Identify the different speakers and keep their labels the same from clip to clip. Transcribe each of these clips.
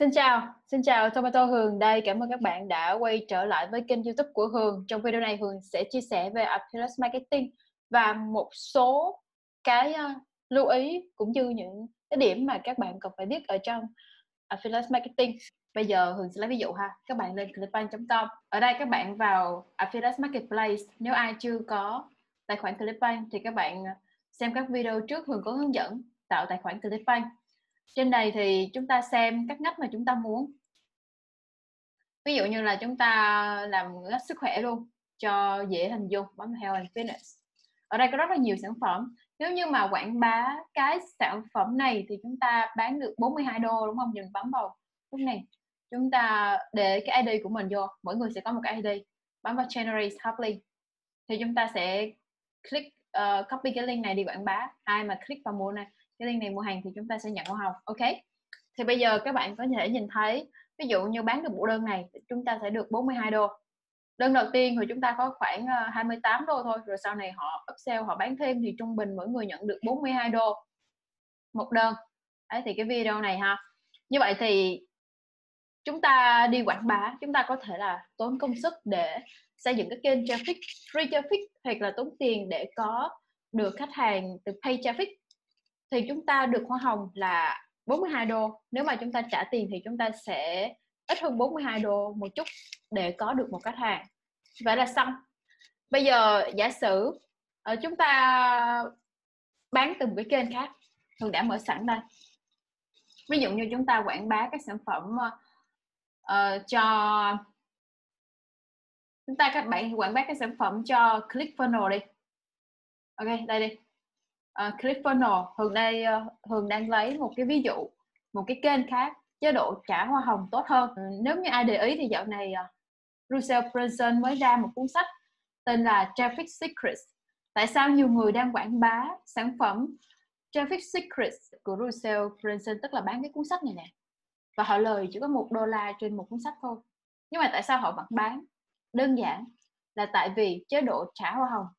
Speaker 1: Xin chào Tomato Hường đây. Cảm ơn các bạn đã quay trở lại với kênh YouTube của Hường. Trong video này Hường sẽ chia sẻ về Affiliate Marketing và một số cái lưu ý cũng như những cái điểm mà các bạn cần phải biết ở trong Affiliate Marketing. Bây giờ Hường sẽ lấy ví dụ ha. Các bạn lên clickbank.com. Ở đây các bạn vào Affiliate Marketplace. Nếu ai chưa có tài khoản Clickbank thì các bạn xem các video trước, Hường có hướng dẫn tạo tài khoản Clickbank. Trên này thì chúng ta xem các ngách mà chúng ta muốn. Ví dụ như là chúng ta làm ngách sức khỏe luôn cho dễ hình dung, bấm Health and Fitness. Ở đây có rất là nhiều sản phẩm. Nếu như mà quảng bá cái sản phẩm này thì chúng ta bán được 42 đô đúng không? Mình bấm vào lúc này. Chúng ta để cái ID của mình vô, mỗi người sẽ có một cái ID. Bấm vào Generate Top Link. Thì chúng ta sẽ click copy cái link này đi quảng bá. Ai mà click vào mua này, cái link này mua hàng thì chúng ta sẽ nhận hoa hồng. Ok. Thì bây giờ các bạn có thể nhìn thấy, ví dụ như bán được bộ đơn này chúng ta sẽ được 42 đô. Đơn đầu tiên thì chúng ta có khoảng 28 đô thôi, rồi sau này họ upsell, họ bán thêm thì trung bình mỗi người nhận được 42 đô một đơn. Đấy thì cái video này ha. Như vậy thì chúng ta đi quảng bá, chúng ta có thể là tốn công sức để xây dựng cái kênh traffic, free traffic, hoặc là tốn tiền để có được khách hàng từ pay traffic. Thì chúng ta được hoa hồng là 42 đô. Nếu mà chúng ta trả tiền thì chúng ta sẽ ít hơn 42 đô một chút để có được một khách hàng. Vậy là xong. Bây giờ giả sử chúng ta bán từ một cái kênh khác, Hường đã mở sẵn đây. Ví dụ như chúng ta quảng bá các sản phẩm cho chúng ta, các bạn quảng bá các sản phẩm cho ClickFunnels đi. Ok, đây đi. ClickFunnels, Hường đang lấy một cái ví dụ, một cái kênh khác, chế độ trả hoa hồng tốt hơn. Nếu như ai để ý thì dạo này Russell Brunson mới ra một cuốn sách tên là Traffic Secrets. Tại sao nhiều người đang quảng bá sản phẩm Traffic Secrets của Russell Brunson, tức là bán cái cuốn sách này nè, và họ lời chỉ có $1 trên một cuốn sách thôi. Nhưng mà tại sao họ vẫn bán? Đơn giản là tại vì chế độ trả hoa hồng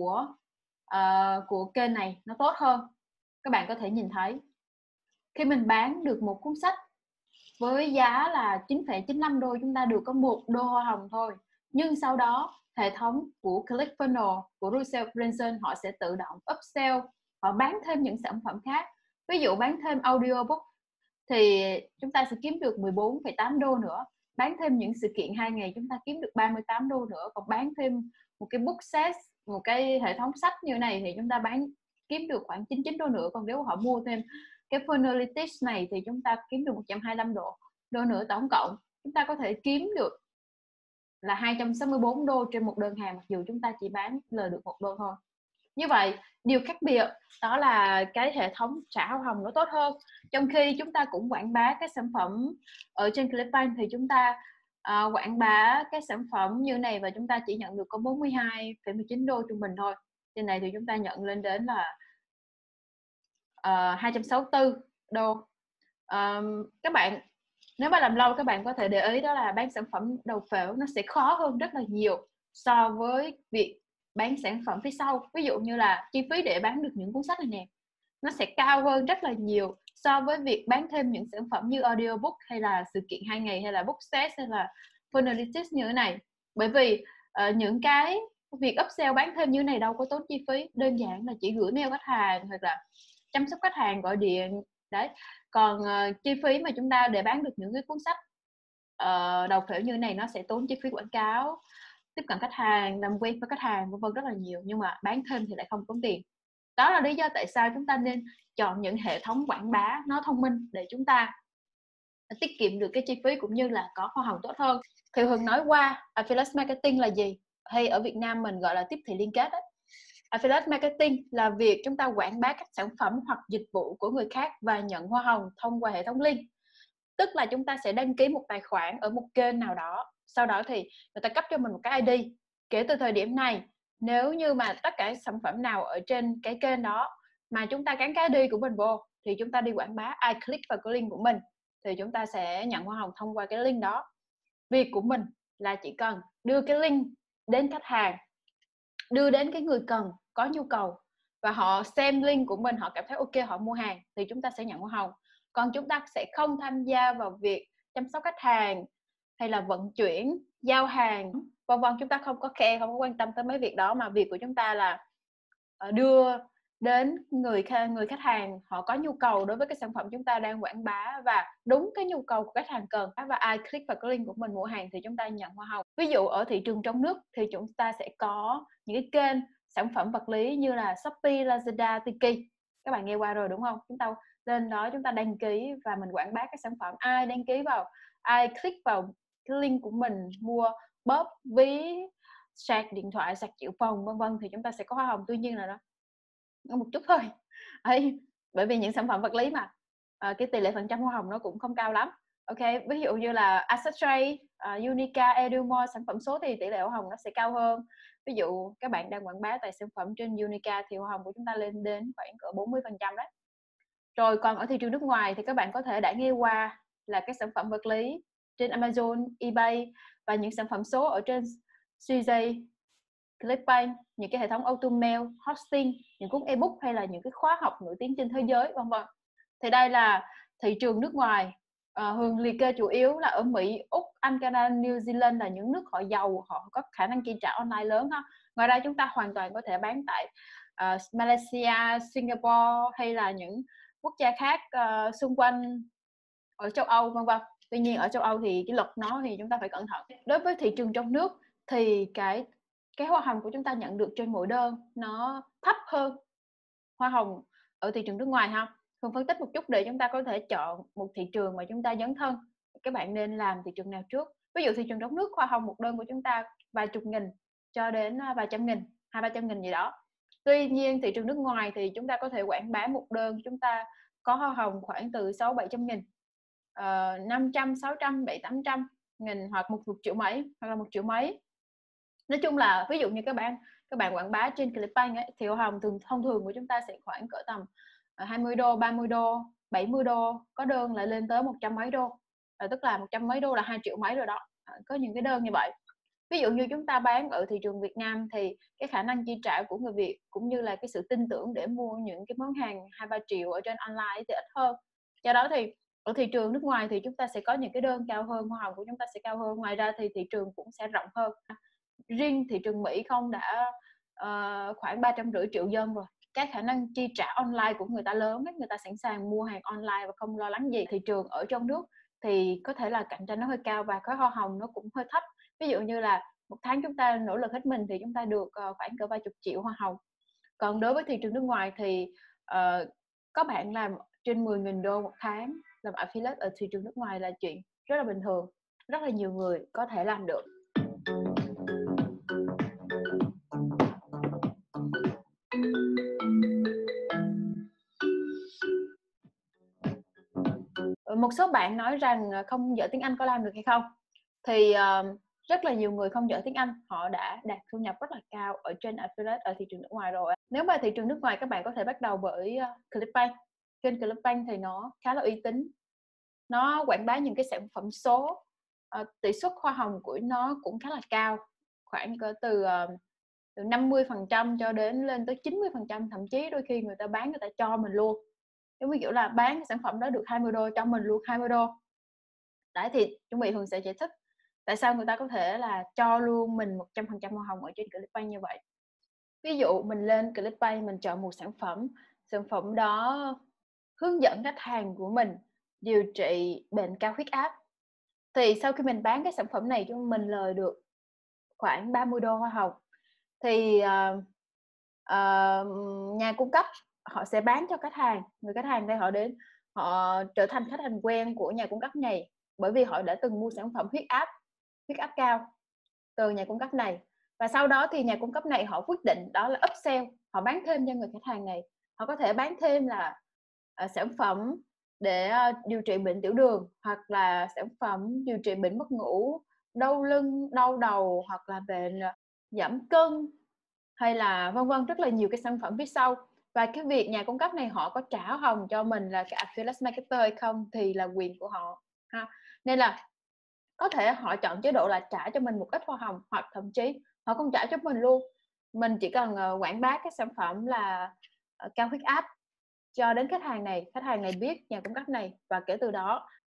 Speaker 1: của kênh này nó tốt hơn. Các bạn có thể nhìn thấy khi mình bán được một cuốn sách với giá là 9,95 đô, chúng ta được có 1 đô hoa hồng thôi. Nhưng sau đó hệ thống của ClickFunnels của Russell Brunson họ sẽ tự động upsell, họ bán thêm những sản phẩm khác. Ví dụ bán thêm audiobook thì chúng ta sẽ kiếm được 14,8 đô nữa. Bán thêm những sự kiện 2 ngày chúng ta kiếm được 38 đô nữa. Còn bán thêm một cái book set, một cái hệ thống sách như này thì chúng ta kiếm được khoảng 99 đô nữa. Còn nếu họ mua thêm cái Funnelytics này thì chúng ta kiếm được 125 đô nữa. Tổng cộng chúng ta có thể kiếm được là 264 đô trên một đơn hàng, mặc dù chúng ta chỉ bán lời được 1 đô thôi. Như vậy điều khác biệt đó là cái hệ thống trả hoa hồng nó tốt hơn. Trong khi chúng ta cũng quảng bá cái sản phẩm ở trên Clickbank thì chúng ta quảng bá cái sản phẩm như này và chúng ta chỉ nhận được có 42,19 đô trung bình thôi. Trên này thì chúng ta nhận lên đến là 264 đô. Các bạn nếu mà làm lâu các bạn có thể để ý đó là bán sản phẩm đầu phễu nó sẽ khó hơn rất là nhiều so với việc bán sản phẩm phía sau. Ví dụ như là chi phí để bán được những cuốn sách này nè, nó sẽ cao hơn rất là nhiều so với việc bán thêm những sản phẩm như audiobook hay là sự kiện 2 ngày hay là book set hay là Funnelytics như thế này. Bởi vì những cái việc upsell bán thêm như này đâu có tốn chi phí, đơn giản là chỉ gửi mail khách hàng hoặc là chăm sóc khách hàng, gọi điện đấy. Còn chi phí mà chúng ta để bán được những cái cuốn sách đầu phễu như này nó sẽ tốn chi phí quảng cáo, tiếp cận khách hàng, làm quen với khách hàng vân vân rất là nhiều, nhưng mà bán thêm thì lại không tốn tiền. Đó là lý do tại sao chúng ta nên chọn những hệ thống quảng bá nó thông minh để chúng ta tiết kiệm được cái chi phí cũng như là có hoa hồng tốt hơn. Thì Hường nói qua Affiliate Marketing là gì, hay ở Việt Nam mình gọi là tiếp thị liên kết đấy. Affiliate Marketing là việc chúng ta quảng bá các sản phẩm hoặc dịch vụ của người khác và nhận hoa hồng thông qua hệ thống link. Tức là chúng ta sẽ đăng ký một tài khoản ở một kênh nào đó, sau đó thì người ta cấp cho mình một cái ID. Kể từ thời điểm này, nếu như mà tất cả sản phẩm nào ở trên cái kênh đó mà chúng ta gắn cái ID của mình vô thì chúng ta đi quảng bá, ai click vào cái link của mình thì chúng ta sẽ nhận hoa hồng thông qua cái link đó. Việc của mình là chỉ cần đưa cái link đến khách hàng, đưa đến cái người cần có nhu cầu và họ xem link của mình, họ cảm thấy ok, họ mua hàng thì chúng ta sẽ nhận hoa hồng. Còn chúng ta sẽ không tham gia vào việc chăm sóc khách hàng hay là vận chuyển, giao hàng, vân vân. Chúng ta không có care, không có quan tâm tới mấy việc đó, mà việc của chúng ta là đưa đến người khách hàng họ có nhu cầu đối với cái sản phẩm chúng ta đang quảng bá và đúng cái nhu cầu của khách hàng cần, và ai click vào cái link của mình mua hàng thì chúng ta nhận hoa hồng. Ví dụ ở thị trường trong nước thì chúng ta sẽ có những cái kênh sản phẩm vật lý như là Shopee, Lazada, Tiki. Các bạn nghe qua rồi đúng không? Chúng ta lên đó chúng ta đăng ký và mình quảng bá cái sản phẩm. Ai đăng ký vào, ai click vào cái link của mình mua bóp, ví, sạc điện thoại, sạc dự phòng, vân vân thì chúng ta sẽ có hoa hồng. Tuy nhiên là nó một chút thôi. Bởi vì những sản phẩm vật lý mà cái tỷ lệ phần trăm hoa hồng nó cũng không cao lắm. Ok, ví dụ như là Accesstrade, Unica, Edumore, sản phẩm số thì tỷ lệ hoa hồng nó sẽ cao hơn. Ví dụ các bạn đang quảng bá tại sản phẩm trên Unica thì hoa hồng của chúng ta lên đến khoảng cỡ 40% đấy. Rồi còn ở thị trường nước ngoài thì các bạn có thể đã nghe qua là các sản phẩm vật lý trên Amazon, eBay và những sản phẩm số ở trên CJ, Clickbank, những cái hệ thống automail, hosting, những cuốn ebook hay là những cái khóa học nổi tiếng trên thế giới, vân vân. Thì đây là thị trường nước ngoài. Hường liệt kê chủ yếu là ở Mỹ, Úc, Anh, Canada, New Zealand là những nước họ giàu, họ có khả năng chi trả online lớn ha. Ngoài ra chúng ta hoàn toàn có thể bán tại Malaysia, Singapore hay là những quốc gia khác xung quanh ở châu Âu, vân vân. Tuy nhiên ở châu Âu thì cái luật nó thì chúng ta phải cẩn thận. Đối với thị trường trong nước thì cái hoa hồng của chúng ta nhận được trên mỗi đơn nó thấp hơn hoa hồng ở thị trường nước ngoài ha. Hường phân tích một chút để chúng ta có thể chọn một thị trường mà chúng ta dấn thân. Các bạn nên làm thị trường nào trước? Ví dụ thị trường trong nước hoa hồng một đơn của chúng ta vài chục nghìn cho đến vài trăm nghìn, 200-300 nghìn gì đó. Tuy nhiên thị trường nước ngoài thì chúng ta có thể quảng bá một đơn chúng ta có hoa hồng khoảng từ 600-700 nghìn, 500, 600, 700-800 nghìn hoặc 1 triệu mấy hoặc là 1 triệu mấy. Nói chung là ví dụ như các bạn quảng bá trên Clickbank ấy, thì hoa hồng thông thường của chúng ta sẽ khoảng cỡ tầm 20 đô, 30 đô, 70 đô, có đơn lại lên tới 100 mấy đô, tức là 100 mấy đô là 2 triệu mấy rồi đó. Có những cái đơn như vậy. Ví dụ như chúng ta bán ở thị trường Việt Nam thì cái khả năng chi trả của người Việt cũng như là cái sự tin tưởng để mua những cái món hàng 2-3 triệu ở trên online thì ít hơn. Do đó thì ở thị trường nước ngoài thì chúng ta sẽ có những cái đơn cao hơn, hoa hồng của chúng ta sẽ cao hơn. Ngoài ra thì thị trường cũng sẽ rộng hơn. Riêng thị trường Mỹ không đã khoảng 350 triệu dân rồi. Cái khả năng chi trả online của người ta lớn ấy, người ta sẵn sàng mua hàng online và không lo lắng gì. Thị trường ở trong nước thì có thể là cạnh tranh nó hơi cao và cái hoa hồng nó cũng hơi thấp. Ví dụ như là một tháng chúng ta nỗ lực hết mình thì chúng ta được khoảng cỡ vài chục triệu hoa hồng. Còn đối với thị trường nước ngoài thì có bạn làm trên 10.000 đô một tháng làm affiliate ở thị trường nước ngoài là chuyện rất là bình thường. Rất là nhiều người có thể làm được. Một số bạn nói rằng không giỏi tiếng Anh có làm được hay không? Thì rất là nhiều người không giỏi tiếng Anh họ đã đạt thu nhập rất là cao ở trên affiliate ở thị trường nước ngoài rồi. Nếu mà thị trường nước ngoài các bạn có thể bắt đầu bởi Clickbank. Kênh Clickbank thì nó khá là uy tín. Nó quảng bá những cái sản phẩm số, tỷ suất hoa hồng của nó cũng khá là cao, khoảng cỡ từ 50% cho đến lên tới 90%, thậm chí đôi khi người ta bán người ta cho mình luôn. Giống như kiểu là bán cái sản phẩm đó được 20 đô cho mình luôn 20 đô. Đấy thì chuẩn bị Hường sẽ giải thích tại sao người ta có thể là cho luôn mình 100% hoa hồng ở trên Clickbank như vậy. Ví dụ mình lên Clickbank mình chọn một sản phẩm đó hướng dẫn khách hàng của mình điều trị bệnh cao huyết áp. Thì sau khi mình bán cái sản phẩm này cho mình lời được khoảng 30 đô hoa hồng. Thì nhà cung cấp họ sẽ bán cho khách hàng, người khách hàng đây họ đến, họ trở thành khách hàng quen của nhà cung cấp này bởi vì họ đã từng mua sản phẩm huyết áp cao từ nhà cung cấp này. Và sau đó thì nhà cung cấp này họ quyết định đó là upsell, họ bán thêm cho người khách hàng này. Họ có thể bán thêm là sản phẩm để điều trị bệnh tiểu đường, hoặc là sản phẩm điều trị bệnh mất ngủ, đau lưng, đau đầu, hoặc là bệnh giảm cân, hay là vân vân, rất là nhiều cái sản phẩm phía sau. Và cái việc nhà cung cấp này họ có trả hoa hồng cho mình là cái affiliate marketer hay không thì là quyền của họ ha. Nên là có thể họ chọn chế độ là trả cho mình một ít hoa hồng, hoặc thậm chí họ không trả cho mình luôn. Mình chỉ cần quảng bá cái sản phẩm là cao huyết áp cho đến khách hàng này biết nhà cung cấp này, và kể từ đó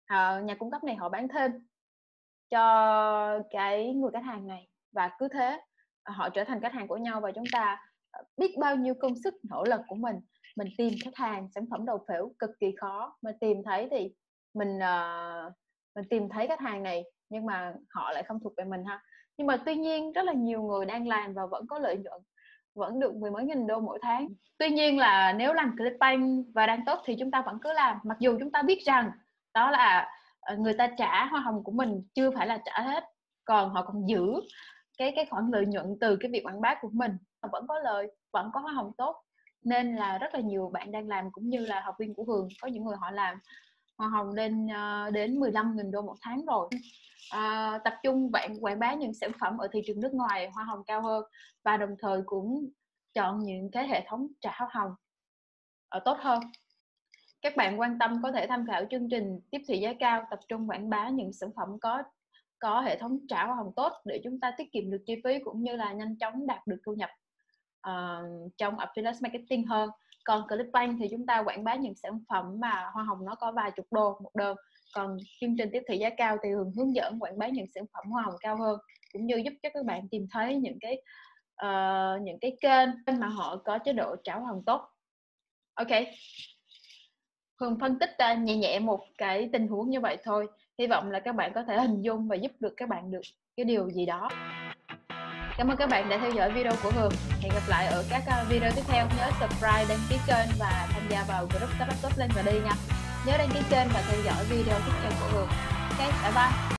Speaker 1: nhà cung cấp này họ bán thêm cho cái người khách hàng này, và cứ thế họ trở thành khách hàng của nhau, và chúng ta biết bao nhiêu công sức nỗ lực của mình tìm khách hàng sản phẩm đầu phễu cực kỳ khó, mà tìm thấy thì mình tìm thấy khách hàng này nhưng mà họ lại không thuộc về mình ha. Nhưng mà tuy nhiên rất là nhiều người đang làm và vẫn có lợi nhuận, vẫn được mười mấy nghìn đô mỗi tháng. Tuy nhiên là nếu làm Clickbank và đang tốt thì chúng ta vẫn cứ làm, mặc dù chúng ta biết rằng đó là người ta trả hoa hồng của mình chưa phải là trả hết, còn họ còn giữ cái khoản lợi nhuận từ cái việc quảng bá của mình, vẫn có lời, vẫn có hoa hồng tốt. Nên là rất là nhiều bạn đang làm, cũng như là học viên của Hường, có những người họ làm hoa hồng lên đến 15.000 đô một tháng rồi. Tập trung bạn quảng bá những sản phẩm ở thị trường nước ngoài, hoa hồng cao hơn, và đồng thời cũng chọn những cái hệ thống trả hoa hồng tốt hơn. Các bạn quan tâm có thể tham khảo chương trình tiếp thị giá cao, tập trung quảng bá những sản phẩm có hệ thống trả hoa hồng tốt để chúng ta tiết kiệm được chi phí, cũng như là nhanh chóng đạt được thu nhập trong affiliate marketing hơn. Còn Clickbank thì chúng ta quảng bá những sản phẩm mà hoa hồng nó có vài chục đô một đơn. Còn chương trình tiếp thị giá cao thì Hường hướng dẫn quảng bá những sản phẩm hoa hồng cao hơn, cũng như giúp cho các bạn tìm thấy những cái kênh mà họ có chế độ trả hoa hồng tốt. Ok, Hường phân tích nhẹ nhẹ một cái tình huống như vậy thôi. Hy vọng là các bạn có thể hình dung và giúp được các bạn được cái điều gì đó. Cảm ơn các bạn đã theo dõi video của Hường. Hẹn gặp lại ở các video tiếp theo. Nhớ subscribe, đăng ký kênh và tham gia vào group Startup Top lên và đi nha. Nhớ đăng ký kênh và theo dõi video tiếp theo của Hường. Ok, bye bye.